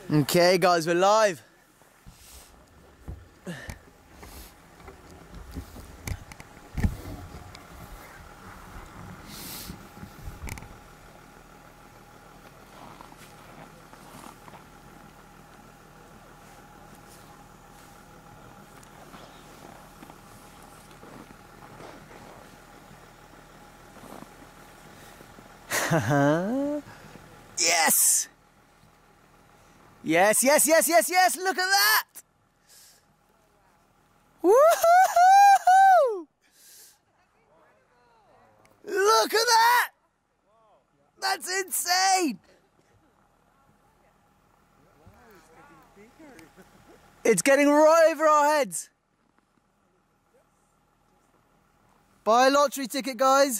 Okay guys, we're live. Yes! Yes, yes, yes, yes, yes! Look at that! Woohoo! Look at that! That's insane! It's getting right over our heads. Buy a lottery ticket, guys.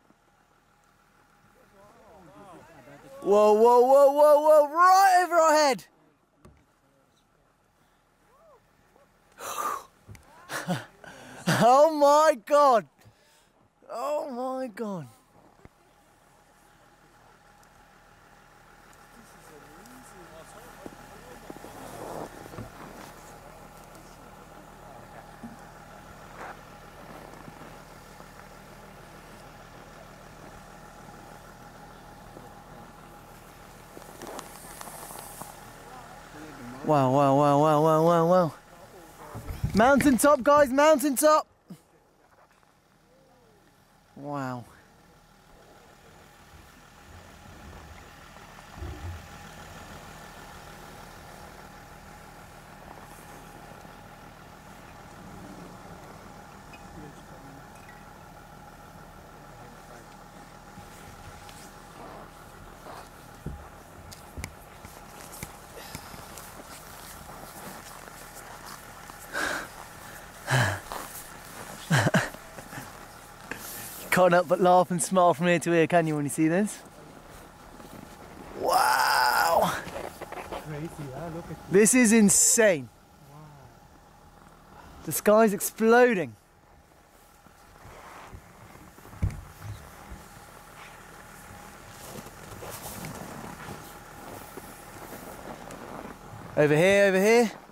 Whoa, whoa, whoa, whoa, whoa, right over our head. Oh my God. Oh my God. Wow, wow, wow, wow, wow, wow, wow. Mountaintop, guys, mountaintop. Wow. Can't help but laugh and smile from ear to ear, can you, when you see this? Wow! Crazy, huh? Look at This is insane. Wow. The sky's exploding. Over here, over here.